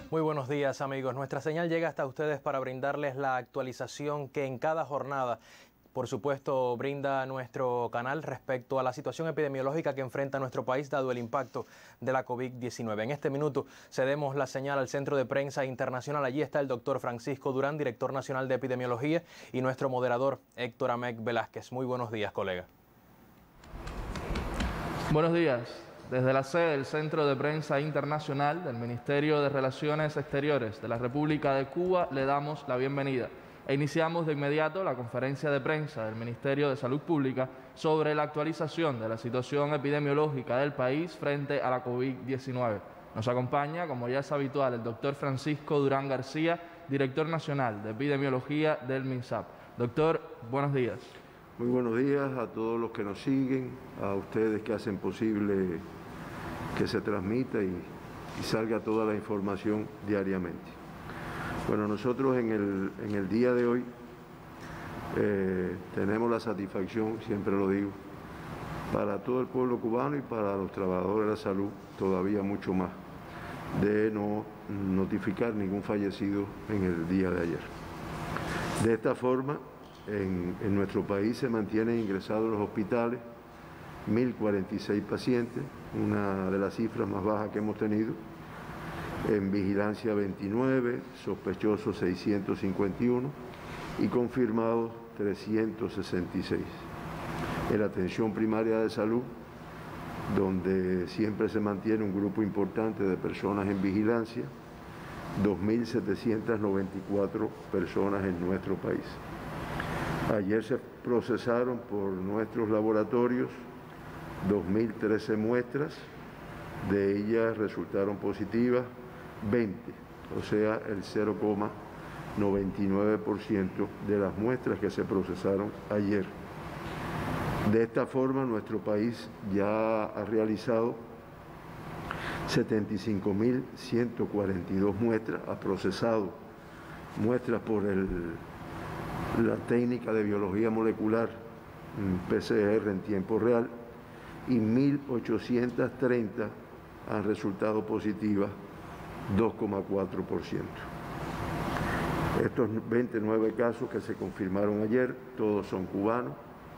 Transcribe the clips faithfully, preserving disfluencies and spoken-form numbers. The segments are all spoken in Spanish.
Muy buenos días, amigos. Nuestra señal llega hasta ustedes para brindarles la actualización que en cada jornada, por supuesto, brinda nuestro canal respecto a la situación epidemiológica que enfrenta nuestro país dado el impacto de la COVID diecinueve. En este minuto cedemos la señal al Centro de Prensa Internacional. Allí está el doctor Francisco Durán, director nacional de epidemiología, y nuestro moderador Héctor Amec Velázquez. Muy buenos días, colega. Buenos días. Desde la sede del Centro de Prensa Internacional del Ministerio de Relaciones Exteriores de la República de Cuba le damos la bienvenida e iniciamos de inmediato la conferencia de prensa del Ministerio de Salud Pública sobre la actualización de la situación epidemiológica del país frente a la COVID diecinueve. Nos acompaña, como ya es habitual, el doctor Francisco Durán García, director nacional de epidemiología del MINSAP. Doctor, buenos días. Muy buenos días a todos los que nos siguen, a ustedes que hacen posible que se transmita y, y salga toda la información diariamente. Bueno, nosotros en el, en el día de hoy eh, tenemos la satisfacción, siempre lo digo, para todo el pueblo cubano y para los trabajadores de la salud, todavía mucho más, de no notificar ningún fallecido en el día de ayer. De esta forma, en, en nuestro país se mantienen ingresados en los hospitales mil cuarenta y seis pacientes, una de las cifras más bajas que hemos tenido. En vigilancia veintinueve, sospechosos seiscientos cincuenta y uno y confirmados trescientos sesenta y seis. En la atención primaria de salud, donde siempre se mantiene un grupo importante de personas en vigilancia, dos mil setecientas noventa y cuatro personas en nuestro país. Ayer se procesaron por nuestros laboratorios dos mil trece muestras, de ellas resultaron positivas veinte, o sea, el cero coma noventa y nueve por ciento de las muestras que se procesaron ayer. De esta forma, nuestro país ya ha realizado setenta y cinco mil ciento cuarenta y dos muestras, ha procesado muestras por el, la técnica de biología molecular P C R en tiempo real, y mil ochocientas treinta han resultado positivas, dos coma cuatro por ciento. Estos veintinueve casos que se confirmaron ayer, todos son cubanos,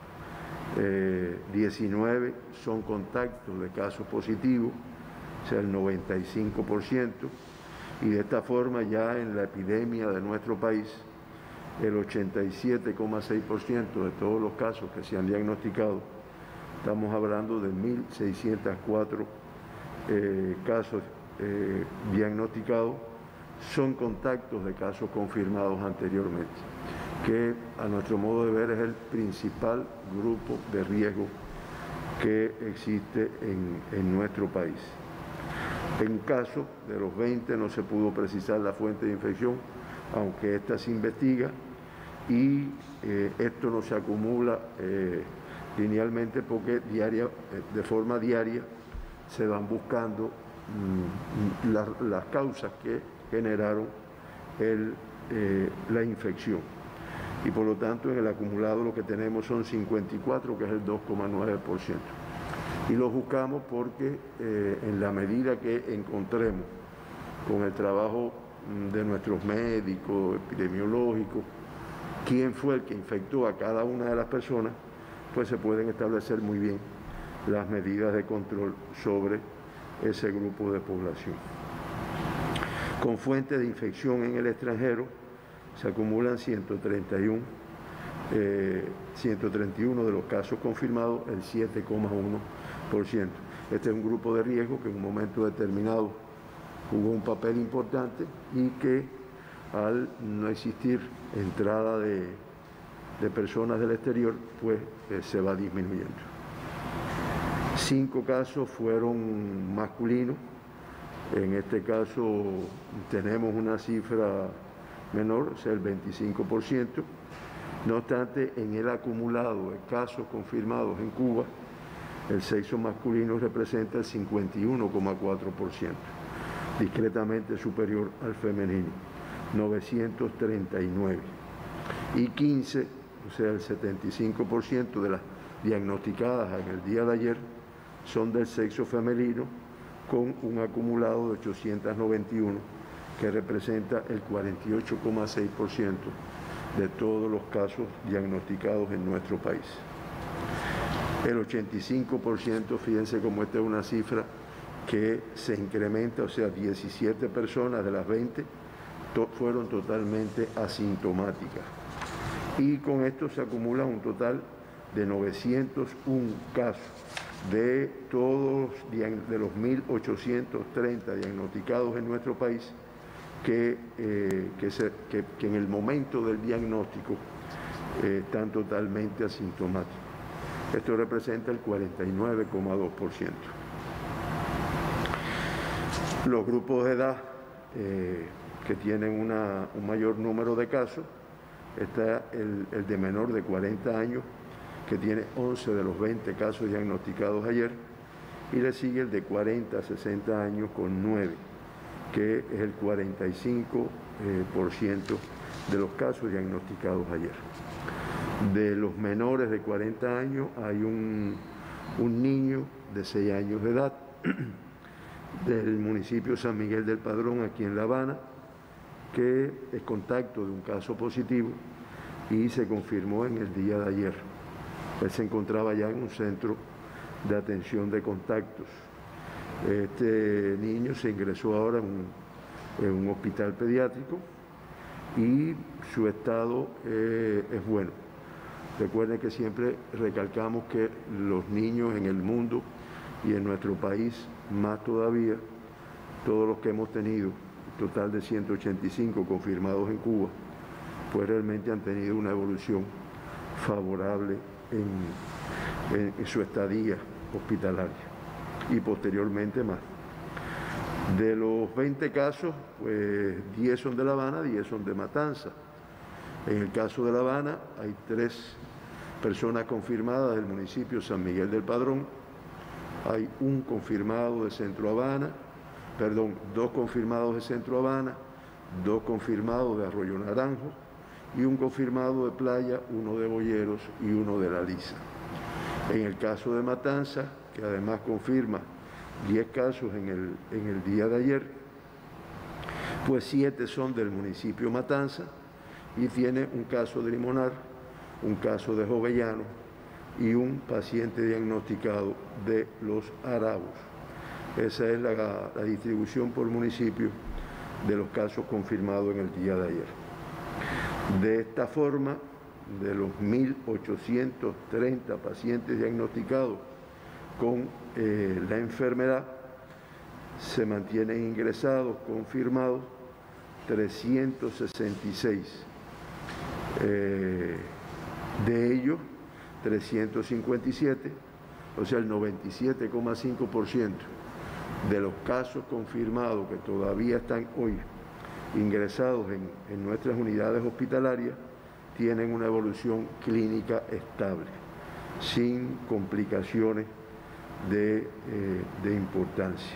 eh, diecinueve son contactos de casos positivos, o sea, el noventa y cinco por ciento, y de esta forma ya en la epidemia de nuestro país, el ochenta y siete coma seis por ciento de todos los casos que se han diagnosticado, estamos hablando de mil seiscientos cuatro eh, casos eh, diagnosticados, son contactos de casos confirmados anteriormente, que a nuestro modo de ver es el principal grupo de riesgo que existe en, en nuestro país. En caso de los veinte no se pudo precisar la fuente de infección, aunque esta se investiga, y eh, esto no se acumula eh, linealmente porque diaria, de forma diaria se van buscando mmm, la, las causas que generaron el, eh, la infección. Y por lo tanto en el acumulado lo que tenemos son cincuenta y cuatro, que es el dos coma nueve por ciento. Y lo buscamos porque eh, en la medida que encontremos con el trabajo de nuestros médicos, epidemiológicos, quién fue el que infectó a cada una de las personas, pues se pueden establecer muy bien las medidas de control sobre ese grupo de población. Con fuentes de infección en el extranjero se acumulan ciento treinta y uno, eh, ciento treinta y uno de los casos confirmados, el siete coma uno por ciento. Este es un grupo de riesgo que en un momento determinado jugó un papel importante y que al no existir entrada de, de personas del exterior, pues eh, se va disminuyendo. Cinco casos fueron masculinos, en este caso tenemos una cifra menor, o sea el veinticinco por ciento, no obstante en el acumulado de casos confirmados en Cuba, el sexo masculino representa el cincuenta y uno coma cuatro por ciento, discretamente superior al femenino, novecientos treinta y nueve, y quince, o sea el setenta y cinco por ciento de las diagnosticadas en el día de ayer son del sexo femenino, con un acumulado de ochocientos noventa y uno que representa el cuarenta y ocho coma seis por ciento de todos los casos diagnosticados en nuestro país. El ochenta y cinco por ciento, fíjense cómo esta es una cifra que se incrementa, o sea, diecisiete personas de las veinte to- fueron totalmente asintomáticas. Y con esto se acumula un total de novecientos uno casos de todos de los mil ochocientos treinta diagnosticados en nuestro país que, eh, que, se, que, que en el momento del diagnóstico eh, están totalmente asintomáticos. Esto representa el cuarenta y nueve coma dos por ciento. Los grupos de edad eh, que tienen una, un mayor número de casos, está el, el de menor de cuarenta años, que tiene once de los veinte casos diagnosticados ayer, y le sigue el de cuarenta a sesenta años con nueve, que es el cuarenta y cinco por ciento de los casos diagnosticados ayer. De los menores de cuarenta años hay un, un niño de seis años de edad del municipio San Miguel del Padrón, aquí en La Habana, que es contacto de un caso positivo y se confirmó en el día de ayer. Él se encontraba ya en un centro de atención de contactos. Este niño se ingresó ahora en un, en un hospital pediátrico y su estado eh, es bueno. Recuerden que siempre recalcamos que los niños en el mundo y en nuestro país más todavía, todos los que hemos tenido, un total de ciento ochenta y cinco confirmados en Cuba, pues realmente han tenido una evolución favorable en, en, en su estadía hospitalaria y posteriormente más. De los veinte casos, pues diez son de La Habana, diez son de Matanza. En el caso de La Habana hay tres personas confirmadas del municipio San Miguel del Padrón, hay un confirmado de Centro Habana, perdón, dos confirmados de Centro Habana, dos confirmados de Arroyo Naranjo y un confirmado de Playa, uno de Boyeros y uno de La Lisa. En el caso de Matanza, que además confirma diez casos en el, en el día de ayer, pues siete son del municipio Matanza y tiene un caso de Limonar, un caso de Jovellano y un paciente diagnosticado de Los Arabos. Esa es la, la distribución por municipio de los casos confirmados en el día de ayer. De esta forma, de los mil ochocientos treinta pacientes diagnosticados con eh, la enfermedad, se mantienen ingresados, confirmados, trescientos sesenta y seis. Eh, de ellos, trescientos cincuenta y siete, o sea, el noventa y siete coma cinco por ciento de los casos confirmados que todavía están hoy ingresados en, en nuestras unidades hospitalarias, tienen una evolución clínica estable, sin complicaciones de, eh, de importancia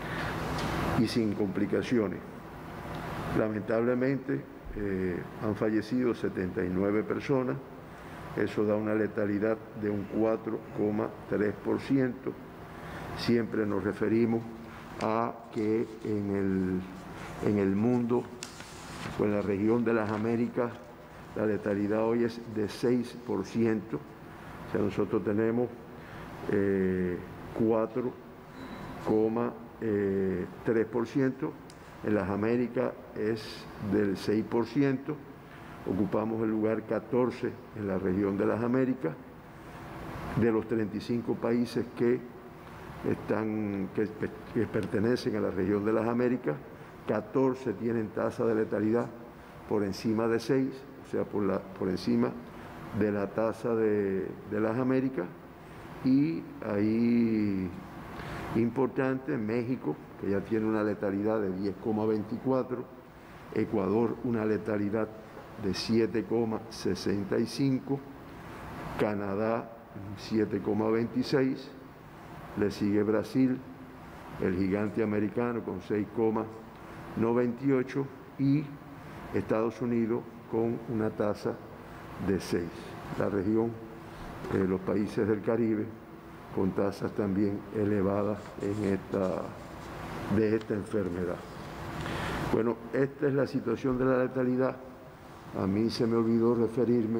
y sin complicaciones. Lamentablemente eh, han fallecido setenta y nueve personas, eso da una letalidad de un cuatro coma tres por ciento. Siempre nos referimos a que en el, en el mundo, o en la región de las Américas, la letalidad hoy es de seis por ciento, o sea, nosotros tenemos eh, cuatro coma tres por ciento, en las Américas es del seis por ciento, ocupamos el lugar catorce en la región de las Américas. De los treinta y cinco países que, están, que, que pertenecen a la región de las Américas, catorce tienen tasa de letalidad por encima de seis, o sea, por, la, por encima de la tasa de, de las Américas. Y ahí, importante, México, que ya tiene una letalidad de diez coma veinticuatro, Ecuador una letalidad de siete coma sesenta y cinco, Canadá siete coma veintiséis, le sigue Brasil, el gigante americano con seis coma noventa y ocho y Estados Unidos con una tasa de seis. La región, eh, los países del Caribe, con tasas también elevadas en esta, de esta enfermedad. Bueno, esta es la situación de la letalidad. A mí se me olvidó referirme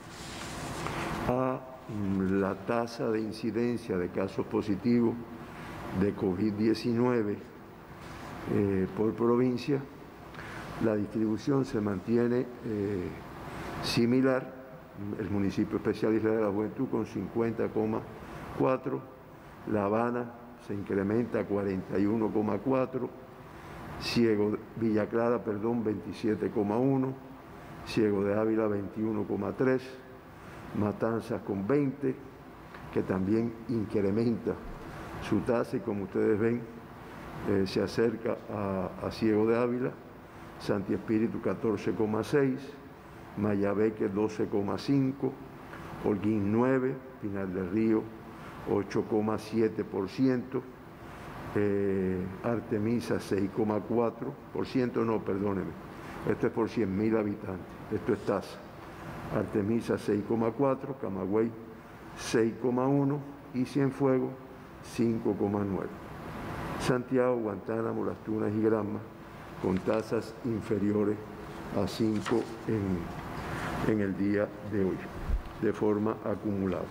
a la tasa de incidencia de casos positivos de COVID diecinueve eh, por provincia. La distribución se mantiene eh, similar. El municipio especial Isla de la Juventud con cincuenta coma cuatro, La Habana se incrementa a cuarenta y uno coma cuatro, Ciego Villa Clara, perdón, veintisiete coma uno, Ciego de Ávila veintiuno coma tres, Matanzas con veinte, que también incrementa su tasa y como ustedes ven eh, se acerca a, a Ciego de Ávila, Santi Espíritu catorce coma seis, Mayabeque doce coma cinco, Holguín nueve, Pinar del Río ocho coma siete por ciento, eh, Artemisa seis coma cuatro por ciento, no, perdóneme, esto es por cien mil habitantes, esto es tasa. Artemisa seis coma cuatro, Camagüey seis coma uno y Cienfuegos cinco coma nueve. Santiago, Guantánamo, Las Tunas y Granma con tasas inferiores a cinco en, en el día de hoy, de forma acumulada.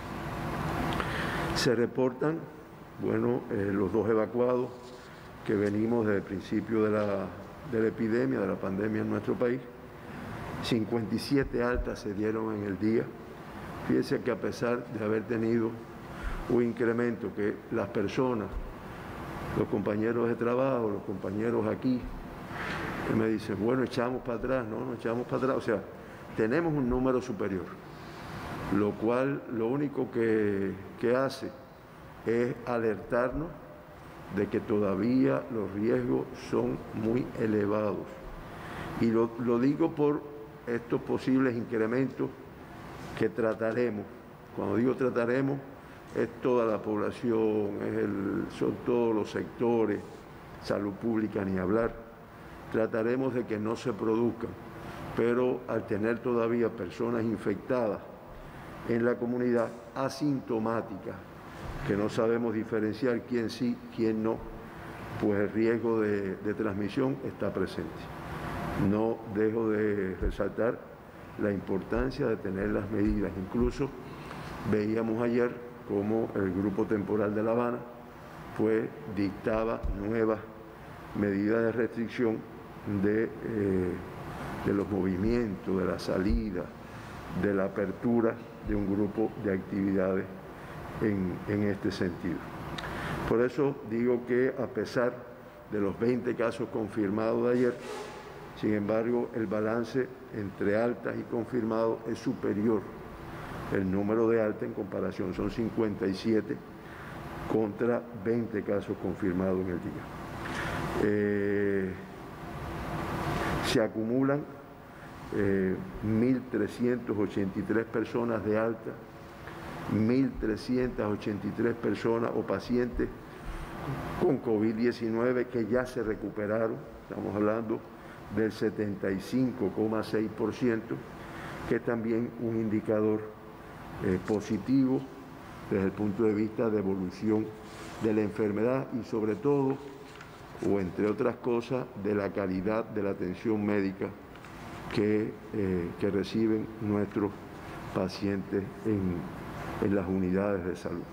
Se reportan, bueno, eh, los dos evacuados que venimos desde el principio de la, de la epidemia, de la pandemia en nuestro país. cincuenta y siete altas se dieron en el día. Fíjense que a pesar de haber tenido un incremento que las personas, los compañeros de trabajo, los compañeros aquí, que me dicen, bueno, echamos para atrás, no, no echamos para atrás. O sea, tenemos un número superior, lo cual lo único que, que hace es alertarnos de que todavía los riesgos son muy elevados. Y lo, lo digo por estos posibles incrementos que trataremos. Cuando digo trataremos, es toda la población, es el, son todos los sectores, salud pública ni hablar. Trataremos de que no se produzcan, pero al tener todavía personas infectadas en la comunidad asintomáticas, que no sabemos diferenciar quién sí, quién no, pues el riesgo de, de transmisión está presente. No dejo de resaltar la importancia de tener las medidas. Incluso veíamos ayer cómo el Grupo Temporal de La Habana pues dictaba nuevas medidas de restricción de, eh, de los movimientos, de la salida, de la apertura de un grupo de actividades en, en este sentido. Por eso digo que a pesar de los veinte casos confirmados de ayer, sin embargo, el balance entre altas y confirmados es superior. El número de altas en comparación son cincuenta y siete contra veinte casos confirmados en el día. Eh, se acumulan eh, mil trescientas ochenta y tres personas de alta, mil trescientas ochenta y tres personas o pacientes con COVID diecinueve que ya se recuperaron, estamos hablando del setenta y cinco coma seis por ciento, que es también un indicador eh, positivo desde el punto de vista de evolución de la enfermedad y sobre todo, o entre otras cosas, de la calidad de la atención médica que, eh, que reciben nuestros pacientes en, en las unidades de salud.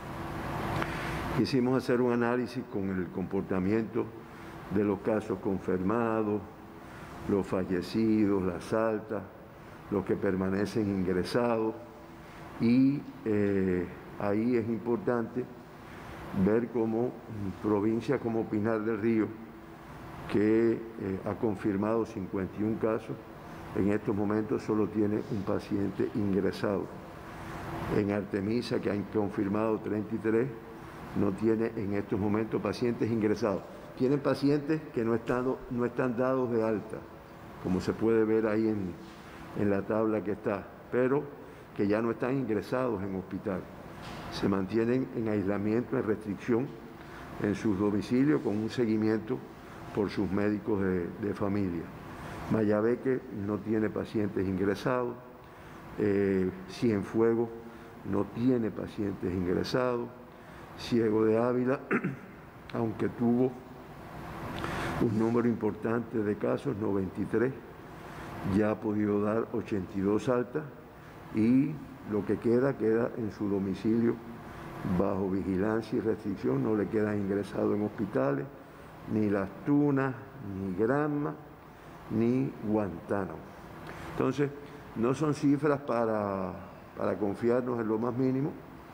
Quisimos hacer un análisis con el comportamiento de los casos confirmados, los fallecidos, las altas, los que permanecen ingresados y eh, ahí es importante ver cómo provincias como Pinar del Río, que eh, ha confirmado cincuenta y uno casos, en estos momentos solo tiene un paciente ingresado. En Artemisa, que han confirmado treinta y tres, no tiene en estos momentos pacientes ingresados. Tienen pacientes que no están, no están dados de alta, como se puede ver ahí en, en la tabla que está, pero que ya no están ingresados en hospital. Se mantienen en aislamiento, en restricción, en sus domicilios con un seguimiento por sus médicos de, de familia. Mayabeque no tiene pacientes ingresados, eh, Cienfuegos no tiene pacientes ingresados, Ciego de Ávila, aunque tuvo un número importante de casos, noventa y tres, ya ha podido dar ochenta y dos altas y lo que queda, queda en su domicilio bajo vigilancia y restricción, no le quedan ingresados en hospitales, ni Las Tunas, ni Granma, ni Guantánamo. Entonces, no son cifras para, para confiarnos en lo más mínimo,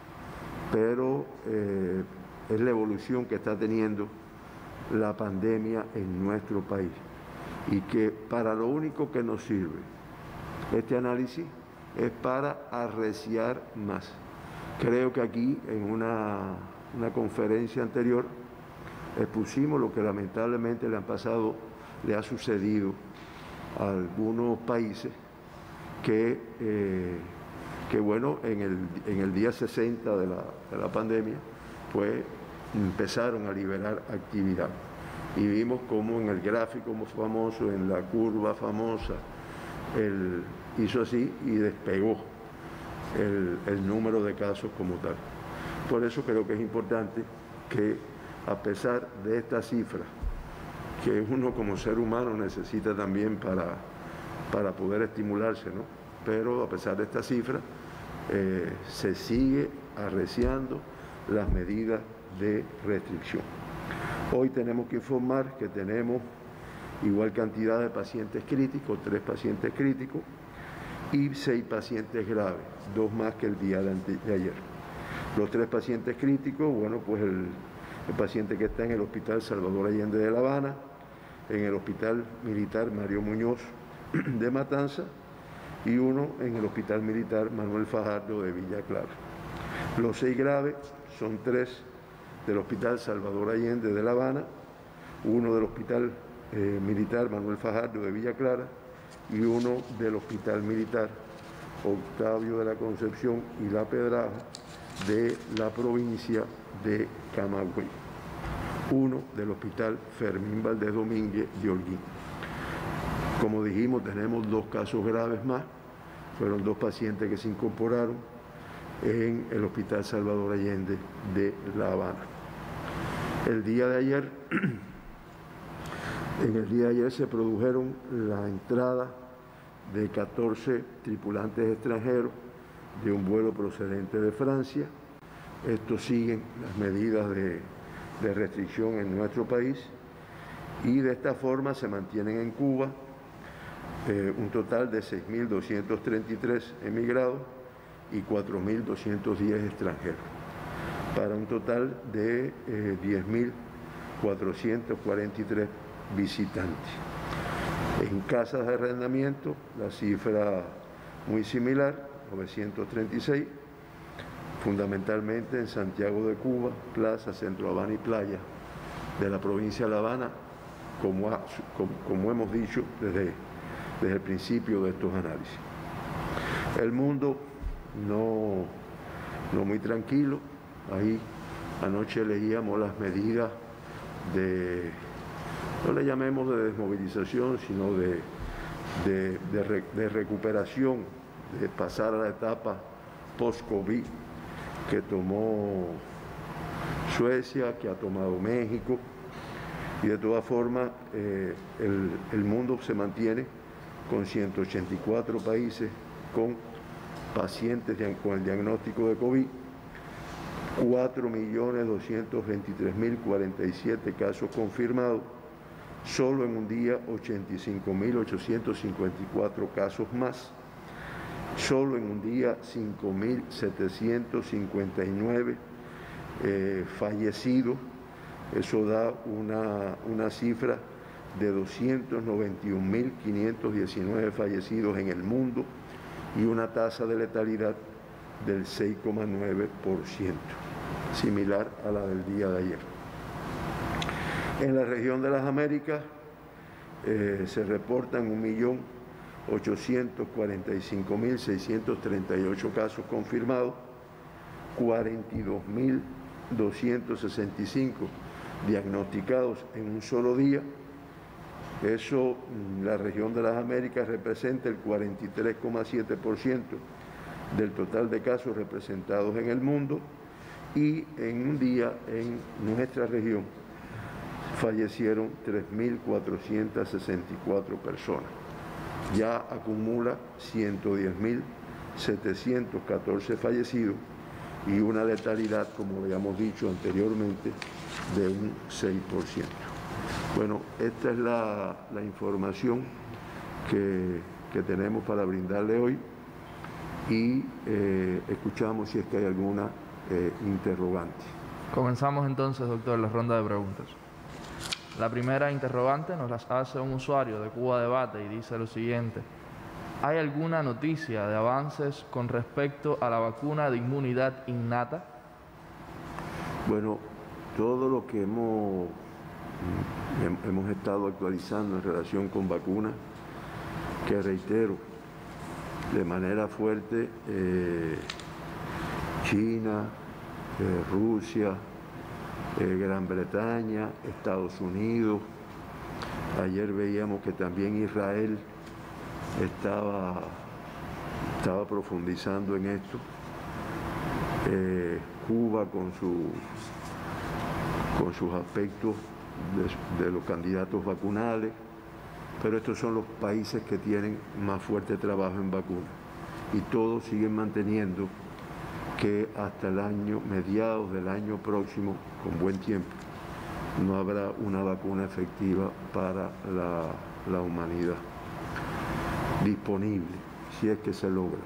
pero eh, es la evolución que está teniendo la pandemia en nuestro país y que para lo único que nos sirve este análisis es para arreciar más. Creo que aquí en una, una conferencia anterior expusimos lo que lamentablemente le han pasado, le ha sucedido a algunos países que, eh, que bueno, en el, en el día sesenta de la, de la pandemia, pues empezaron a liberar actividad. Y vimos como en el gráfico famoso, en la curva famosa, él hizo así y despegó el, el número de casos como tal. Por eso creo que es importante que, a pesar de esta cifra, que uno como ser humano necesita también para, para poder estimularse, ¿no? Pero a pesar de esta cifra, eh, se sigue arreciando las medidas de restricción. Hoy tenemos que informar que tenemos igual cantidad de pacientes críticos, tres pacientes críticos y seis pacientes graves, dos más que el día de, de ayer. Los tres pacientes críticos, bueno, pues el, el paciente que está en el Hospital Salvador Allende de La Habana, en el Hospital Militar Mario Muñoz de Matanza y uno en el Hospital Militar Manuel Fajardo de Villa Clara. Los seis graves son tres del Hospital Salvador Allende de La Habana, uno del Hospital eh, Militar Manuel Fajardo de Villa Clara y uno del Hospital Militar Octavio de la Concepción y La Pedraja de la provincia de Camagüey, uno del Hospital Fermín Valdés Domínguez de Holguín. Como dijimos, tenemos dos casos graves más, fueron dos pacientes que se incorporaron en el Hospital Salvador Allende de La Habana. El día de ayer, en el día de ayer se produjeron la entrada de catorce tripulantes extranjeros de un vuelo procedente de Francia. Estos siguen las medidas de, de restricción en nuestro país y de esta forma se mantienen en Cuba eh, un total de seis mil doscientos treinta y tres emigrados y cuatro mil doscientos diez extranjeros, para un total de eh, diez mil cuatrocientos cuarenta y tres visitantes. En casas de arrendamiento, la cifra muy similar, novecientos treinta y seis, fundamentalmente en Santiago de Cuba, Plaza, Centro Habana y Playa de la provincia de La Habana, como, ha, como, como hemos dicho desde, desde el principio de estos análisis. El mundo no, no muy tranquilo. Ahí anoche leíamos las medidas de, no le llamemos de desmovilización, sino de, de, de, re, de recuperación, de pasar a la etapa post-COVID que tomó Suecia, que ha tomado México, y de todas formas eh, el, el mundo se mantiene con ciento ochenta y cuatro países con pacientes con el diagnóstico de COVID, cuatro millones doscientos veintitrés mil cuarenta y siete casos confirmados, solo en un día ochenta y cinco mil ochocientos cincuenta y cuatro casos más, solo en un día cinco mil setecientos cincuenta y nueve eh, fallecidos. Eso da una, una cifra de doscientos noventa y un mil quinientos diecinueve fallecidos en el mundo y una tasa de letalidad del seis coma nueve por ciento, similar a la del día de ayer. En la región de las Américas eh, se reportan un millón ochocientos cuarenta y cinco mil seiscientos treinta y ocho casos confirmados, cuarenta y dos mil doscientos sesenta y cinco diagnosticados en un solo día. Eso, la región de las Américas representa el cuarenta y tres coma siete por ciento del total de casos representados en el mundo, y en un día en nuestra región fallecieron tres mil cuatrocientas sesenta y cuatro personas. Ya acumula ciento diez mil setecientos catorce fallecidos y una letalidad, como habíamos dicho anteriormente, de un seis por ciento. Bueno, esta es la, la información que, que tenemos para brindarle hoy y eh, escuchamos si es que hay alguna eh, interrogante. Comenzamos entonces, doctor, la ronda de preguntas. La primera interrogante nos las hace un usuario de Cuba Debate y dice lo siguiente: ¿hay alguna noticia de avances con respecto a la vacuna de inmunidad innata? Bueno, todo lo que hemos, hemos estado actualizando en relación con vacunas, que reitero, de manera fuerte, eh, China, eh, Rusia, eh, Gran Bretaña, Estados Unidos, ayer veíamos que también Israel estaba, estaba profundizando en esto, eh, Cuba con, su, con sus aspectos de, de los candidatos vacunales, pero estos son los países que tienen más fuerte trabajo en vacunas y todos siguen manteniendo que hasta el año, mediados del año próximo, con buen tiempo, no habrá una vacuna efectiva para la, la humanidad disponible, si es que se logra.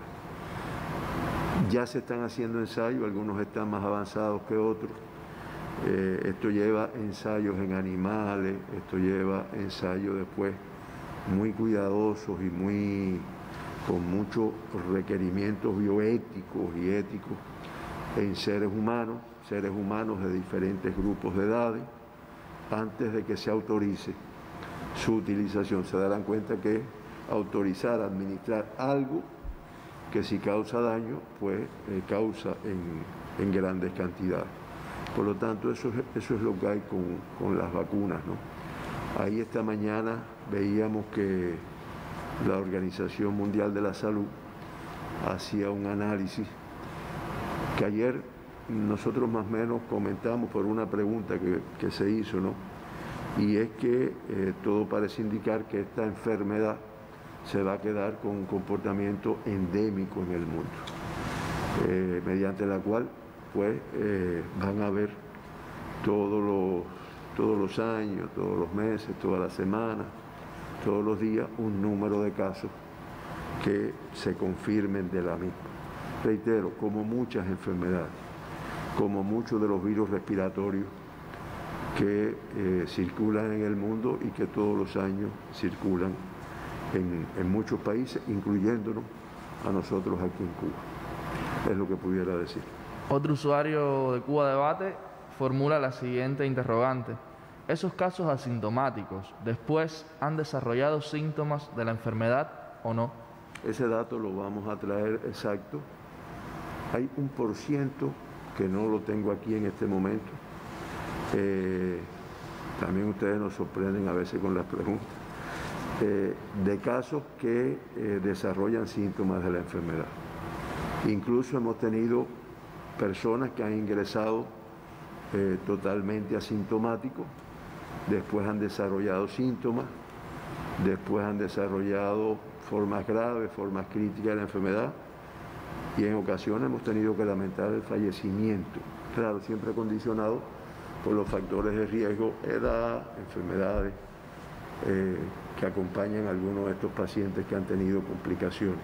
Ya se están haciendo ensayos, algunos están más avanzados que otros. Eh, esto lleva ensayos en animales, esto lleva ensayos después muy cuidadosos y muy con muchos requerimientos bioéticos y éticos en seres humanos, seres humanos de diferentes grupos de edades, antes de que se autorice su utilización. Se darán cuenta que autorizar, administrar algo que si causa daño, pues eh, causa en, en grandes cantidades. Por lo tanto, eso es, eso es lo que hay con, con las vacunas, ¿no? Ahí esta mañana veíamos que la Organización Mundial de la Salud hacía un análisis que ayer nosotros más o menos comentamos por una pregunta que, que se hizo, ¿no? Y es que eh, todo parece indicar que esta enfermedad se va a quedar con un comportamiento endémico en el mundo, eh, mediante la cual pues eh, van a haber todos los, todos los años, todos los meses, todas las semanas, todos los días un número de casos que se confirmen de la misma. Reitero, como muchas enfermedades, como muchos de los virus respiratorios que eh, circulan en el mundo y que todos los años circulan en, en muchos países, incluyéndonos a nosotros aquí en Cuba. Es lo que pudiera decir. Otro usuario de Cuba Debate formula la siguiente interrogante: ¿esos casos asintomáticos después han desarrollado síntomas de la enfermedad o no? Ese dato lo vamos a traer exacto. Hay un por ciento que no lo tengo aquí en este momento. Eh, también ustedes nos sorprenden a veces con las preguntas. Eh, de casos que eh, desarrollan síntomas de la enfermedad. Incluso hemos tenido personas que han ingresado eh, totalmente asintomáticos, después han desarrollado síntomas, después han desarrollado formas graves, formas críticas de la enfermedad y en ocasiones hemos tenido que lamentar el fallecimiento, claro, siempre condicionado por los factores de riesgo, edad, enfermedades eh, que acompañan a algunos de estos pacientes que han tenido complicaciones.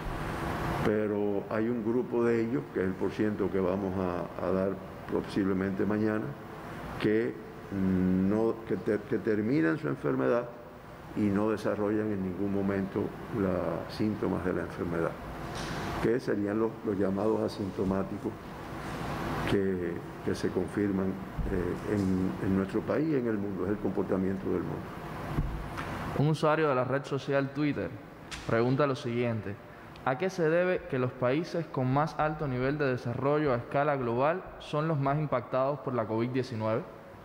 Pero hay un grupo de ellos, que es el por ciento que vamos a, a dar posiblemente mañana, que, no, que, te, que terminan su enfermedad y no desarrollan en ningún momento los síntomas de la enfermedad, que serían los, los llamados asintomáticos que, que se confirman eh, en, en nuestro país y en el mundo, es el comportamiento del mundo. Un usuario de la red social Twitter pregunta lo siguiente: ¿a qué se debe que los países con más alto nivel de desarrollo a escala global son los más impactados por la COVID diecinueve?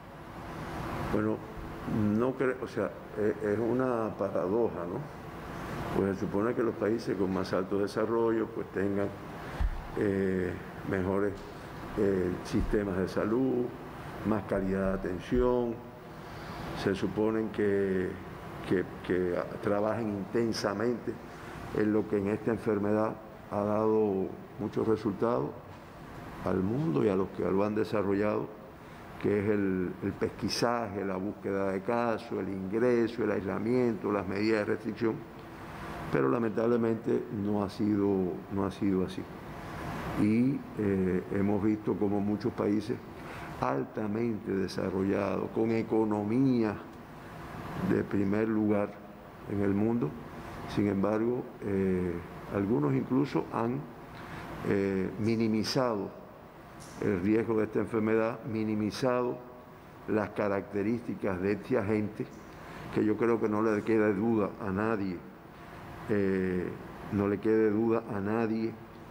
Bueno, no creo, o sea, es una paradoja, ¿no? Pues se supone que los países con más alto desarrollo pues tengan eh, mejores eh, sistemas de salud, más calidad de atención, se suponen que, que, que trabajen intensamente en lo que en esta enfermedad ha dado muchos resultados al mundo y a los que lo han desarrollado, que es el, el pesquisaje, la búsqueda de casos, el ingreso, el aislamiento, las medidas de restricción, pero lamentablemente no ha sido, no ha sido así. Y eh, hemos visto como muchos países altamente desarrollados, con economía de primer lugar en el mundo, sin embargo, eh, algunos incluso han eh, minimizado el riesgo de esta enfermedad, minimizado las características de este agente, que yo creo que no le queda duda a nadie, eh, no le quede duda a nadie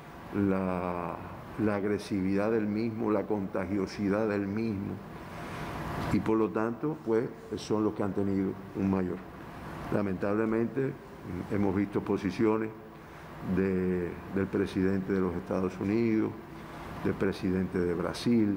la, la agresividad del mismo, la contagiosidad del mismo, y por lo tanto, pues, son los que han tenido un mayor. Lamentablemente, hemos visto posiciones de, del presidente de los Estados Unidos, del presidente de Brasil,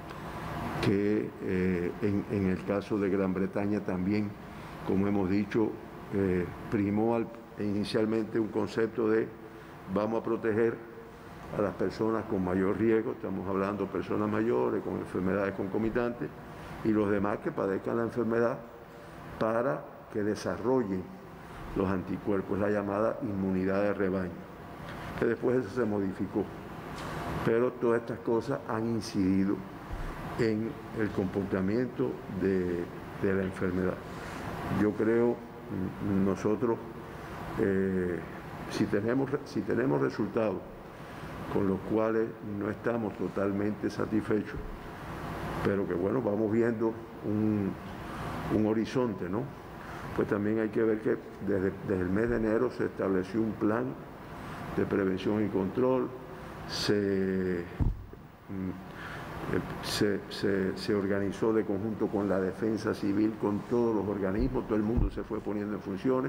que eh, en, en el caso de Gran Bretaña también, como hemos dicho, eh, primó al, inicialmente un concepto de vamos a proteger a las personas con mayor riesgo, estamos hablando de personas mayores, con enfermedades concomitantes, y los demás que padezcan la enfermedad para que desarrollen los anticuerpos, la llamada inmunidad de rebaño, que después eso se modificó. Pero todas estas cosas han incidido en el comportamiento de, de la enfermedad. Yo creo, nosotros, eh, si, tenemos, si tenemos resultados con los cuales no estamos totalmente satisfechos, pero que bueno, vamos viendo un, un horizonte, ¿no? Pues también hay que ver que desde, desde el mes de enero se estableció un plan de prevención y control, se, se, se, se organizó de conjunto con la defensa civil, con todos los organismos, todo el mundo se fue poniendo en funciones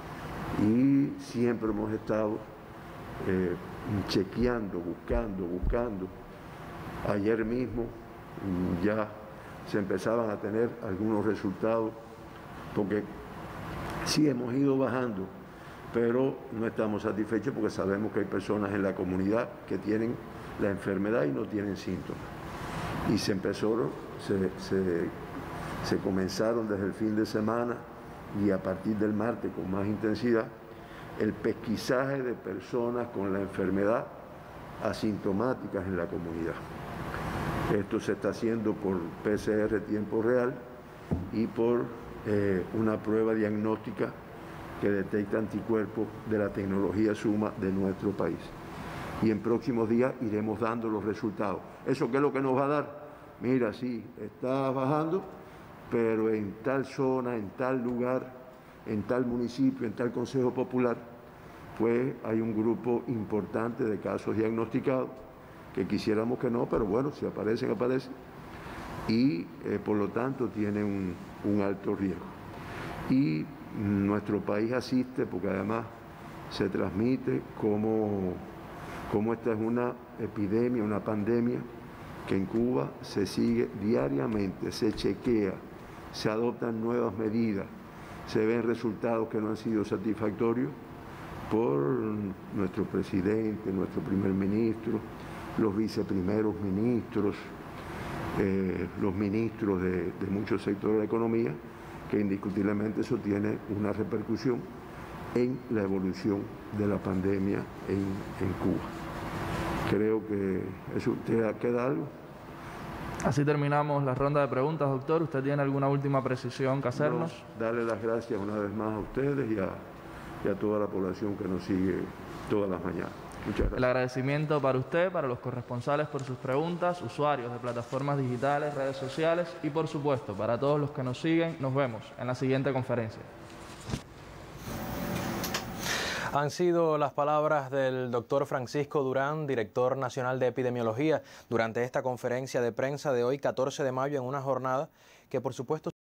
y siempre hemos estado eh, chequeando, buscando, buscando. Ayer mismo ya se empezaban a tener algunos resultados, porque sí hemos ido bajando, pero no estamos satisfechos porque sabemos que hay personas en la comunidad que tienen la enfermedad y no tienen síntomas. Y se empezó, se, se, se comenzaron desde el fin de semana y a partir del martes con más intensidad el pesquisaje de personas con la enfermedad asintomáticas en la comunidad. Esto se está haciendo por P C R tiempo real y por eh, una prueba diagnóstica que detecta anticuerpos de la tecnología Suma de nuestro país. Y en próximos días iremos dando los resultados. ¿Eso qué es lo que nos va a dar? Mira, sí, está bajando, pero en tal zona, en tal lugar, en tal municipio, en tal consejo popular, pues hay un grupo importante de casos diagnosticados, que quisiéramos que no, pero bueno, si aparecen, aparecen, y eh, por lo tanto tienen un, un alto riesgo. Y nuestro país asiste, porque además se transmite como, como esta es una epidemia, una pandemia, que en Cuba se sigue diariamente, se chequea, se adoptan nuevas medidas, se ven resultados que no han sido satisfactorios por nuestro presidente, nuestro primer ministro, los viceprimeros ministros, eh, los ministros de, de muchos sectores de la economía, que indiscutiblemente eso tiene una repercusión en la evolución de la pandemia en, en Cuba. Creo que eso te queda algo. Así terminamos la ronda de preguntas, doctor. ¿Usted tiene alguna última precisión que hacernos? No, darle las gracias una vez más a ustedes y a, y a toda la población que nos sigue todas las mañanas. Muchas gracias. El agradecimiento para usted, para los corresponsales por sus preguntas, usuarios de plataformas digitales, redes sociales y por supuesto para todos los que nos siguen. Nos vemos en la siguiente conferencia. Han sido las palabras del doctor Francisco Durán, director nacional de epidemiología, durante esta conferencia de prensa de hoy, catorce de mayo, en una jornada que por supuesto